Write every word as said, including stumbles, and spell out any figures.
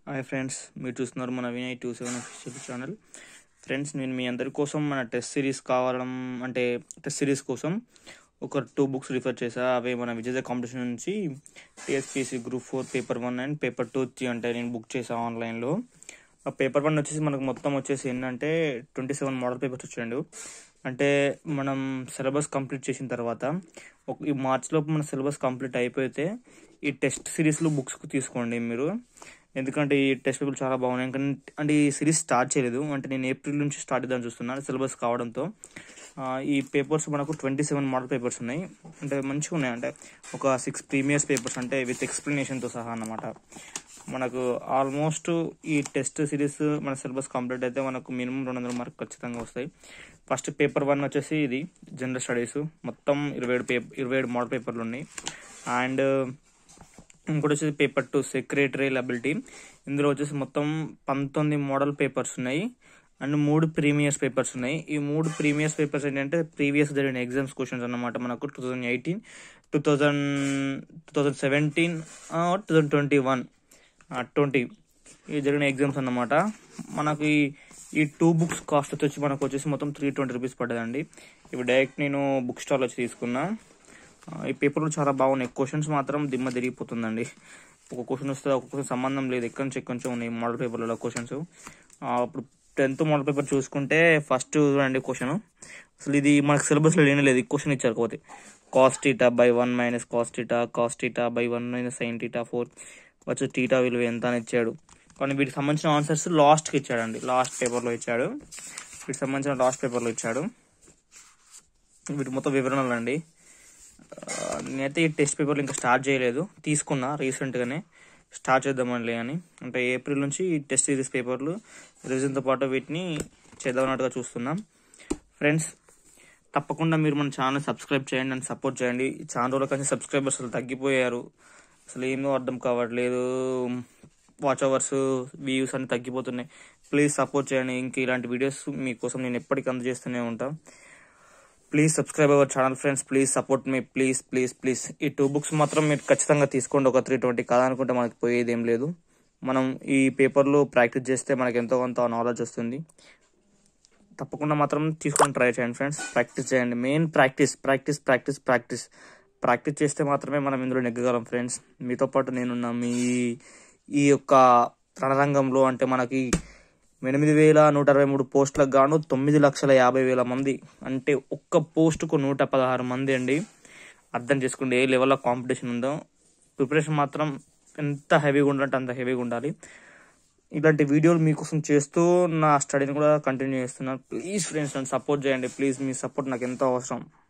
Hi friends, మీరు చూస్తున్నారు మన Vinay two seven official channel. Friends, నేను మీ అందరి కోసం మన టెస్ట్ సిరీస్ కావడం అంటే టెస్ట్ సిరీస్ కోసం ఒక టూ బుక్స్ రిఫర్ చేశా. అవే మన విజయ కాంపిటీషన్ నుంచి TSPSC group four paper one and paper two three అంటే నేను బుక్ చేశాను ఆన్లైన్లో. ఆ పేపర్ వన్ వచ్చేసి మనకు మొత్తం వచ్చేసి ఏంటంటే ట్వంటీ సెవెన్ మోడల్ పేపర్స్ వచ్చాయండి. అంటే మనం సిలబస్ కంప్లీట్ చేసిన తర్వాత ఒక ఈ మార్చ్లోపు మన సిలబస్ కంప్లీట్ అయిపోతే ఈ టెస్ట్ సిరీస్లో బుక్స్ తీసుకోండి మీరు. ఎందుకంటే ఈ టెస్ట్ పేపర్లు చాలా బాగున్నాయి. అంటే ఈ సిరీస్ స్టార్ట్ చేయలేదు, అంటే నేను ఏప్రిల్ నుంచి స్టార్ట్ చేద్దామని చూస్తున్నాను సిలబస్ కావడంతో. ఈ పేపర్స్ మనకు ట్వంటీ సెవెన్ మోడల్ పేపర్స్ ఉన్నాయి. అంటే మంచిగా ఉన్నాయి. అంటే ఒక సిక్స్ ప్రీమియర్స్ పేపర్స్ అంటే విత్ ఎక్స్ప్లెనేషన్తో సహా అన్నమాట. మనకు ఆల్మోస్ట్ ఈ టెస్ట్ సిరీస్ మన సిలబస్ కంప్లీట్ అయితే మనకు మినిమం రెండు వందల మార్క్ ఖచ్చితంగా వస్తాయి. ఫస్ట్ పేపర్ వన్ వచ్చేసి ఇది జనరల్ స్టడీస్, మొత్తం ఇరవై ఏడు పేపర్ ఇరవై ఏడు మోడల్ పేపర్లు ఉన్నాయి. అండ్ ఇంకోటి వచ్చేసి పేపర్ టూ సెక్రటరియల్ అబిలిటీ. ఇందులో వచ్చేసి మొత్తం పంతొమ్మిది మోడల్ పేపర్స్ ఉన్నాయి అండ్ మూడు ప్రీమియర్స్ పేపర్స్ ఉన్నాయి. ఈ మూడు ప్రీమియర్స్ పేపర్స్ ఏంటంటే ప్రీవియస్ జరిగిన ఎగ్జామ్స్ క్వశ్చన్స్ అన్నమాట. మనకు two thousand eighteen two thousand two thousand seventeen two thousand twenty one twenty ఈ జరిగిన ఎగ్జామ్స్ అన్నమాట. మనకు ఈ ఈ టూ బుక్స్ కాస్ట్ వచ్చి మనకు వచ్చేసి మొత్తం త్రీ ట్వంటీ రూపీస్ పడ్డదండి. ఇవి డైరెక్ట్ నేను బుక్ స్టాల్ వచ్చి తీసుకున్నా. ఈ పేపర్లు చాలా బాగున్నాయి. క్వశ్చన్స్ మాత్రం దిమ్మ తిరిగిపోతుందండి. ఒక క్వశ్చన్ వస్తే ఒక క్వశ్చన్ సంబంధం లేదు, ఎక్కడి నుంచి ఎక్కడి నుంచి ఉన్నాయి మోడల్ పేపర్లలో క్వశ్చన్స్. అప్పుడు టెన్త్ మోడల్ పేపర్ చూసుకుంటే ఫస్ట్ చూడండి క్వశ్చన్, అసలు ఇది మనకు సిలబస్లో లేనే లేదు. ఈ క్వశ్చన్ ఇచ్చారు కాకపోతే cos theta by one minus cos theta cos theta by one minus sine theta four వచ్చి టీటా విలువ ఎంత అని ఇచ్చాడు. కానీ వీటికి సంబంధించిన ఆన్సర్స్ లాస్ట్కి ఇచ్చాడండి, లాస్ట్ పేపర్లో ఇచ్చాడు. వీటికి సంబంధించిన లాస్ట్ పేపర్లో ఇచ్చాడు. వీటి మొత్తం వివరణలు అండి. నేనైతే ఈ టెస్ట్ పేపర్లు ఇంకా స్టార్ట్ చేయలేదు, తీసుకున్నా రీసెంట్గానే స్టార్ట్ చేద్దామని అని. అంటే ఏప్రిల్ నుంచి ఈ టెస్ట్ సిరీస్ పేపర్లు రివిజన్తో పాటు వీటిని చేద్దామన్నట్టుగా చూస్తున్నాం. ఫ్రెండ్స్, తప్పకుండా మీరు మన ఛానల్ సబ్స్క్రైబ్ చేయండి అండ్ సపోర్ట్ చేయండి. చాలా రోజుల కానీ సబ్స్క్రైబర్స్ అసలు తగ్గిపోయారు, అసలు ఏమో అర్థం కావట్లేదు. వాచ్ అవర్స్ వ్యూస్ అన్ని తగ్గిపోతున్నాయి. ప్లీజ్ సపోర్ట్ చేయండి. ఇంక ఇలాంటి వీడియోస్ మీకోసం నేను ఎప్పటికీ అందజేస్తూనే ఉంటాను. Please subscribe our channel friends, please support me, please please please. ఈ టూ బుక్స్ మాత్రం మీరు ఖచ్చితంగా తీసుకోండి. ఒక త్రీ ట్వంటీ కాదనుకుంటే మనకి పోయేది ఏం లేదు. మనం ఈ పేపర్లో ప్రాక్టీస్ చేస్తే మనకి ఎంతో కొంత నాలెడ్జ్ వస్తుంది. తప్పకుండా మాత్రం తీసుకొని ట్రై చేయండి ఫ్రెండ్స్. ప్రాక్టీస్ చేయండి, main practice practice practice practice practice చేస్తే మాత్రమే మనం ఇందులో నెగ్గగలం ఫ్రెండ్స్. మీతో పాటు నేనున్నా మీ ఈ యొక్క రణరంగంలో. అంటే మనకి ఎనిమిది వేల నూట అరవై మూడు పోస్టులకు గాను తొమ్మిది లక్షల యాభై వేల మంది, అంటే ఒక్క పోస్టుకు నూట పదహారు మంది అండి. అర్థం చేసుకోండి ఏ లెవెల్లో కాంపిటీషన్ ఉందో. ప్రిపరేషన్ మాత్రం ఎంత హెవీగా ఉండాలంటే అంత హెవీగా ఉండాలి. ఇలాంటి వీడియోలు మీకోసం చేస్తూ నా స్టడీని కూడా కంటిన్యూ చేస్తున్నాను. ప్లీజ్ ఫ్రెండ్స్ నన్ను సపోర్ట్ చేయండి. ప్లీజ్ మీ సపోర్ట్ నాకు ఎంతో అవసరం.